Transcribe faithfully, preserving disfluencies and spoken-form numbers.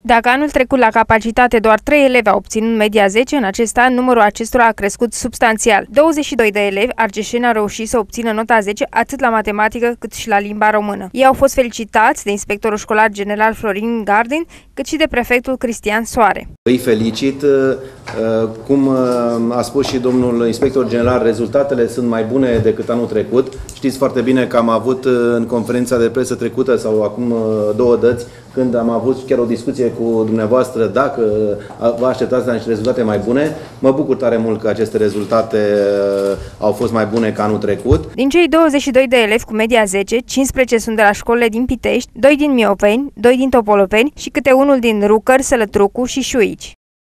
Dacă anul trecut la capacitate doar trei elevi au obținut media zece, în acest an numărul acestora a crescut substanțial. douăzeci și doi de elevi argeșeni au reușit să obțină nota zece atât la matematică cât și la limba română. Ei au fost felicitați de inspectorul școlar general Florin Gardin, cât și de prefectul Cristian Soare. Îi felicit, cum a spus și domnul inspector general, rezultatele sunt mai bune decât anul trecut. Știți foarte bine că am avut în conferința de presă trecută sau acum două dăți, când am avut chiar o discuție cu dumneavoastră dacă vă așteptați la niște rezultate mai bune. Mă bucur tare mult că aceste rezultate au fost mai bune ca anul trecut. Din cei douăzeci și doi de elevi cu media zece, cincisprezece sunt de la școlile din Pitești, doi din Mioveni, doi din Topoloveni și câte unul din Rucăr, Sălătrucu și Șuici.